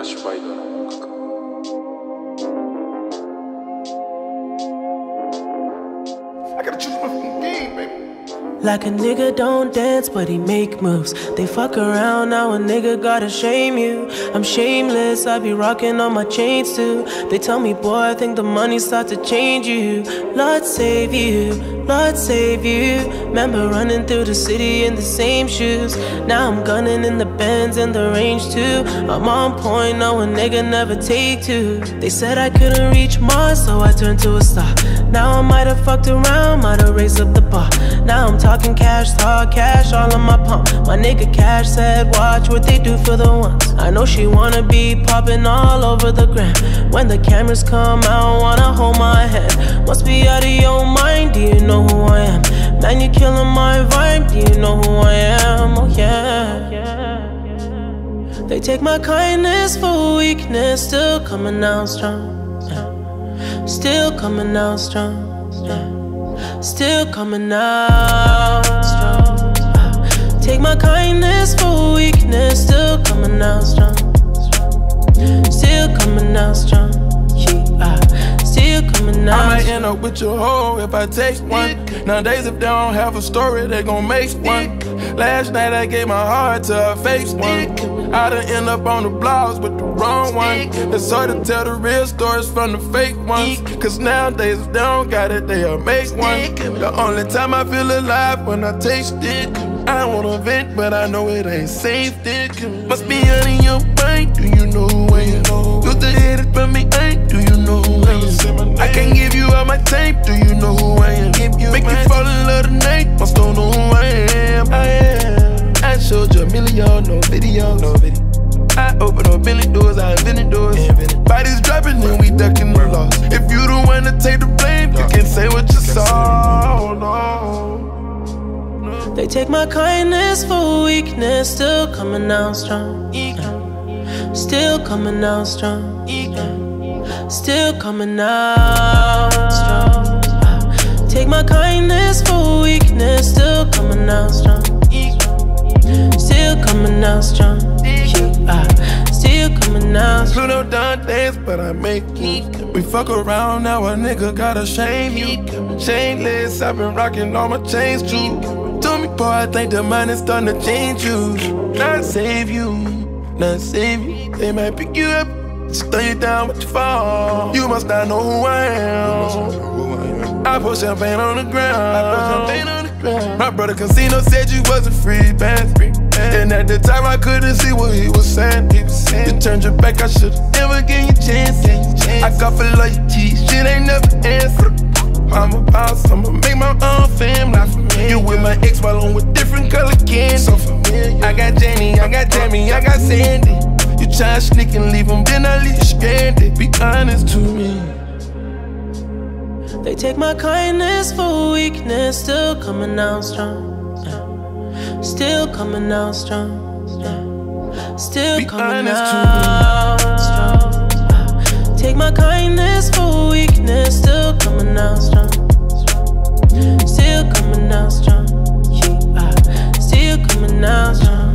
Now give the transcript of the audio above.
라슈바이더라는 음악. I gotta choose my game, baby. Like a nigga don't dance, but he make moves. They fuck around, now a nigga gotta shame you. I'm shameless, I be rocking on my chains too. They tell me, boy, I think the money start to change you. Lord save you, Lord save you. Remember running through the city in the same shoes. Now I'm gunning in the Benz and the range too. I'm on point, no a nigga never take two. They said I couldn't reach Mars, so I turned to a star. Now I might have fucked around, might have raised up the bar. Now I'm talking cash, talk cash, all on my pump. My nigga Cash said, watch what they do for the ones. I know she wanna be popping all over the gram. When the cameras come out, wanna hold my hand. Must be out of your mind, do you know who I am? Man, you're killing my vibe, do you know who I am? Oh yeah. They take my kindness for weakness, still coming out strong. Still coming out strong. Still coming out strong. Take my kindness for weakness, still coming out strong. Still coming out strong. Still coming out. I might end up with your hoe if I take one. Nowadays if they don't have a story, they gon' make one. Last night I gave my heart to a fake one. I done end up on the blogs with the wrong one. It's hard to tell the real stories from the fake ones. Cause nowadays if they don't got it, they'll make one. The only time I feel alive when I taste it. I don't wanna vent, but I know it ain't safe. Must be out in your mind, do you know who I am? Used to hit it from me, ain't, do you know who I am? I can't give you all my tape, do you know who I am? Make you fall in love tonight, must don't know who I am. I showed you a million, no video. I open up Billy doors, I invented doors. Bodies dropping and we ducking the loss. If you the one to take the blame, you can say what you saw. No. They take my kindness for weakness, still coming out strong. Still coming out strong. Still coming out strong. Take my kindness for weakness, still coming out strong. Still coming out strong. Still coming out strong. Pluto done dance, but I make you. We fuck around, now a nigga gotta shame you. Shameless, I've been rocking all my chains too. Told me, boy, I think the money's starting to change you. Not save you, not save you. They might pick you up, just throw you down with your fall. You must not know who I am. I pour champagne on the ground. My brother Casino said you wasn't free, man. And at the time I couldn't see what he was saying. You turned your back, I should've never gave you a chance. I got for loyalty, shit ain't never answered. I'm a boss, I'ma make my own family. You with my ex while I'm with different color candy. So familiar. I got Jenny, I got Tammy, I got Sandy. You try to sneak and leave them, then I leave you stranded. Be honest to me. They take my kindness for weakness, still coming out strong. Still coming out strong. Still coming out strong. Take my kindness for weakness, still coming out strong. Still coming out strong. Still coming out strong.